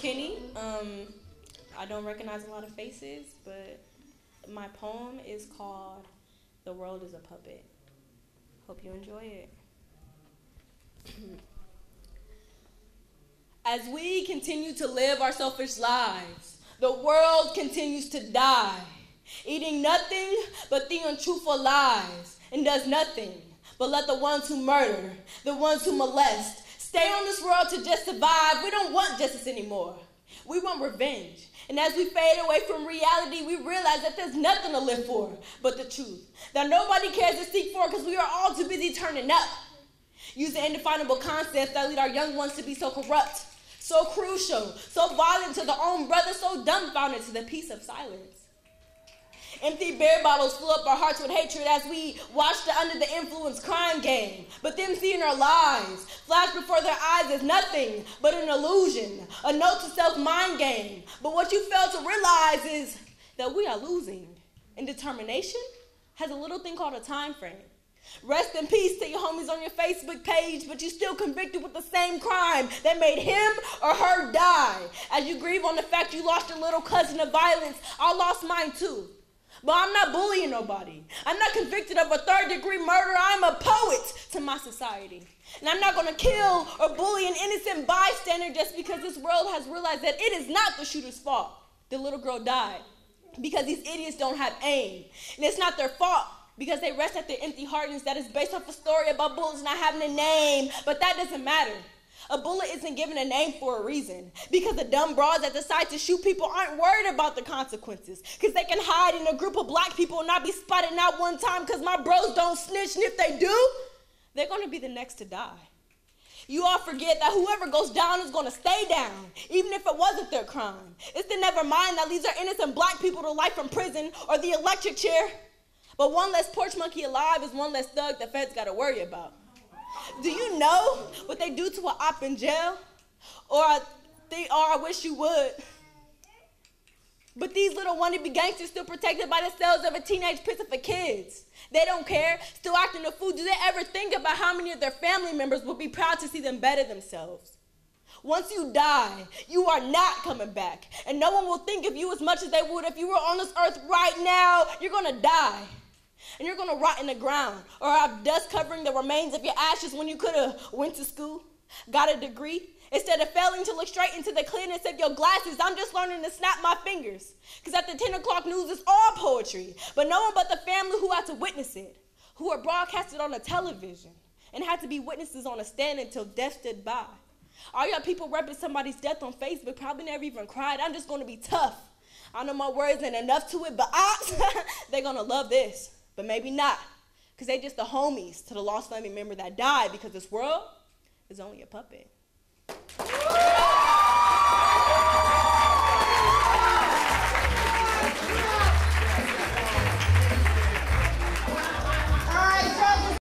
Kenny. I don't recognize a lot of faces, but my poem is called "The World is a Puppet." Hope you enjoy it. As we continue to live our selfish lives, the world continues to die, eating nothing but the untruthful lies, and does nothing but let the ones who murder, the ones who molest, stay on this world to just survive. We don't want justice anymore. We want revenge. And as we fade away from reality, we realize that there's nothing to live for but the truth, that nobody cares to seek for because we are all too busy turning up, using indefinable concepts that lead our young ones to be so corrupt, so crucial, so violent to their own brother, so dumbfounded to the peace of silence. Empty beer bottles fill up our hearts with hatred as we watch the under the influence crime game. But them seeing our lives flash before their eyes is nothing but an illusion, a note to self mind game. But what you fail to realize is that we are losing. And determination has a little thing called a time frame. Rest in peace to your homies on your Facebook page, but you still convicted with the same crime that made him or her die. As you grieve on the fact you lost your little cousin to violence, I lost mine too. But I'm not bullying nobody. I'm not convicted of a third-degree murder. I'm a poet to my society. And I'm not going to kill or bully an innocent bystander just because this world has realized that it is not the shooter's fault. The little girl died because these idiots don't have aim. And it's not their fault because they rest at their empty heartedness that is based off a story about bullets not having a name. But that doesn't matter. A bullet isn't given a name for a reason, because the dumb broads that decide to shoot people aren't worried about the consequences, because they can hide in a group of black people and not be spotted not one time because my bros don't snitch, and if they do, they're going to be the next to die. You all forget that whoever goes down is going to stay down, even if it wasn't their crime. It's the never mind that leads our innocent black people to life in prison or the electric chair. But one less porch monkey alive is one less thug the feds got to worry about. Do you know what they do to an op in jail? Or I wish you would. But these little wannabe gangsters still protected by the cells of a teenage prison for kids. They don't care, still acting a fool. Do they ever think about how many of their family members would be proud to see them better themselves? Once you die, you are not coming back. And no one will think of you as much as they would if you were on this earth right now. You're going to die. And you're going to rot in the ground or have dust covering the remains of your ashes when you could have went to school, got a degree. Instead of failing to look straight into the clearness of your glasses, I'm just learning to snap my fingers. Because at the 10 o'clock news, it's all poetry. But no one but the family who had to witness it, who were broadcasted on the television and had to be witnesses on a stand until death stood by. All y'all people repping somebody's death on Facebook probably never even cried. I'm just going to be tough. I know my words ain't enough to it, but they're going to love this. But maybe not, because they just the homies to the lost family member that died because this world is only a puppet.